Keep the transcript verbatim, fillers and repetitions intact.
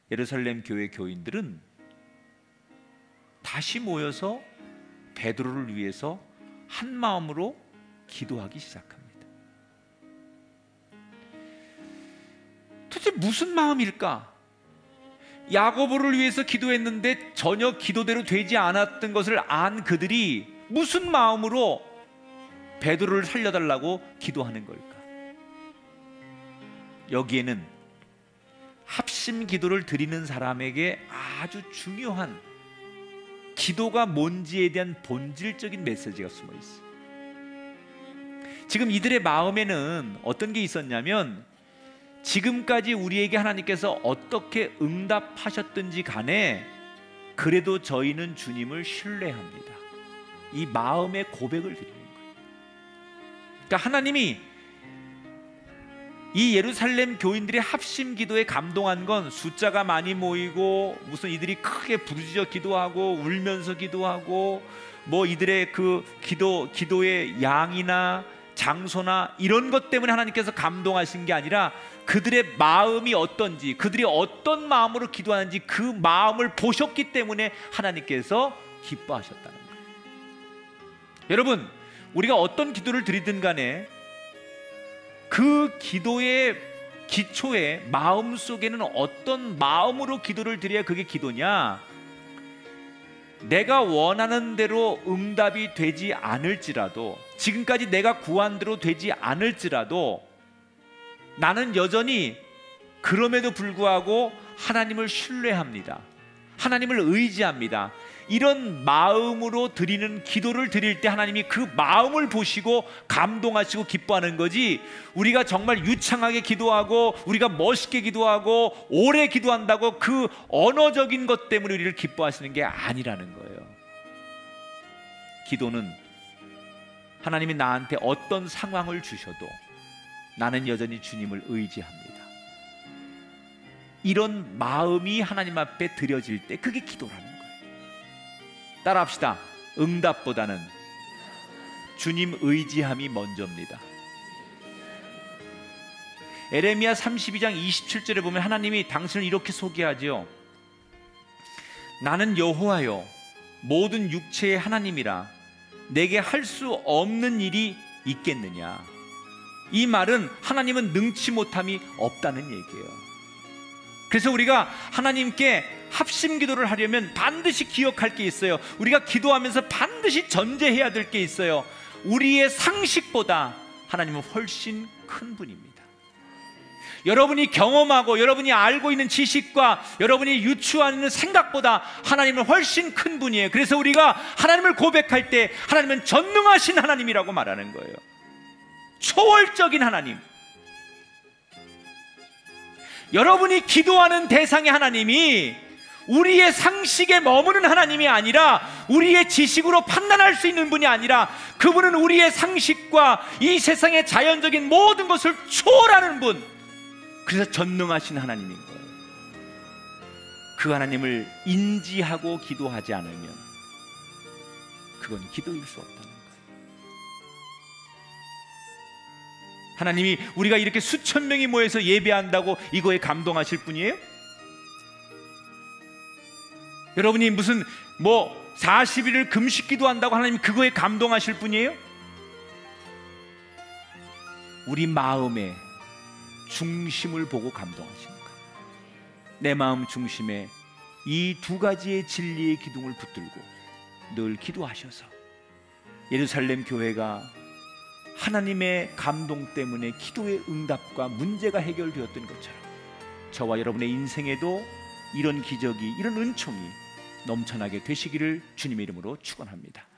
예루살렘 교회 교인들은 다시 모여서 베드로를 위해서 한 마음으로 기도하기 시작합니다. 도대체 무슨 마음일까? 야고보를 위해서 기도했는데 전혀 기도대로 되지 않았던 것을 안 그들이 무슨 마음으로 베드로를 살려달라고 기도하는 걸까? 여기에는 합심 기도를 드리는 사람에게 아주 중요한 기도가 뭔지에 대한 본질적인 메시지가 숨어 있어요. 지금 이들의 마음에는 어떤 게 있었냐면, 지금까지 우리에게 하나님께서 어떻게 응답하셨든지 간에 그래도 저희는 주님을 신뢰합니다. 이 마음의 고백을 드리는 거예요. 그러니까 하나님이 이 예루살렘 교인들의 합심 기도에 감동한 건 숫자가 많이 모이고 무슨 이들이 크게 부르짖어 기도하고 울면서 기도하고 뭐 이들의 그 기도, 기도의 양이나 장소나 이런 것 때문에 하나님께서 감동하신 게 아니라 그들의 마음이 어떤지, 그들이 어떤 마음으로 기도하는지 그 마음을 보셨기 때문에 하나님께서 기뻐하셨다는 거예요. 여러분, 우리가 어떤 기도를 드리든 간에 그 기도의 기초에 마음속에는 어떤 마음으로 기도를 드려야 그게 기도냐? 내가 원하는 대로 응답이 되지 않을지라도, 지금까지 내가 구한 대로 되지 않을지라도 나는 여전히 그럼에도 불구하고 하나님을 신뢰합니다. 하나님을 의지합니다. 이런 마음으로 드리는 기도를 드릴 때 하나님이 그 마음을 보시고 감동하시고 기뻐하는 거지, 우리가 정말 유창하게 기도하고 우리가 멋있게 기도하고 오래 기도한다고 그 언어적인 것 때문에 우리를 기뻐하시는 게 아니라는 거예요. 기도는 하나님이 나한테 어떤 상황을 주셔도 나는 여전히 주님을 의지합니다. 이런 마음이 하나님 앞에 드려질 때 그게 기도라는 거예요. 따라합시다. 응답보다는 주님 의지함이 먼저입니다. 에레미야 삼십이 장 이십칠 절에 보면 하나님이 당신을 이렇게 소개하죠. 나는 여호와여 모든 육체의 하나님이라 내게 할 수 없는 일이 있겠느냐. 이 말은 하나님은 능치 못함이 없다는 얘기예요. 그래서 우리가 하나님께 합심 기도를 하려면 반드시 기억할 게 있어요. 우리가 기도하면서 반드시 전제해야 될 게 있어요. 우리의 상식보다 하나님은 훨씬 큰 분입니다. 여러분이 경험하고 여러분이 알고 있는 지식과 여러분이 유추하는 생각보다 하나님은 훨씬 큰 분이에요. 그래서 우리가 하나님을 고백할 때 하나님은 전능하신 하나님이라고 말하는 거예요. 초월적인 하나님. 여러분이 기도하는 대상의 하나님이 우리의 상식에 머무는 하나님이 아니라, 우리의 지식으로 판단할 수 있는 분이 아니라, 그분은 우리의 상식과 이 세상의 자연적인 모든 것을 초월하는 분, 그래서 전능하신 하나님인 거예요. 그 하나님을 인지하고 기도하지 않으면 그건 기도일 수 없다는 거예요. 하나님이 우리가 이렇게 수천 명이 모여서 예배한다고 이거에 감동하실 분이에요? 여러분이 무슨 뭐 사십 일을 금식 기도한다고 하나님 그거에 감동하실 분이에요? 우리 마음의 중심을 보고 감동하시는 거예요. 내 마음 중심에 이 두 가지의 진리의 기둥을 붙들고 늘 기도하셔서 예루살렘 교회가 하나님의 감동 때문에 기도의 응답과 문제가 해결되었던 것처럼 저와 여러분의 인생에도 이런 기적이, 이런 은총이 넘쳐나게 되시기를 주님의 이름으로 축원합니다.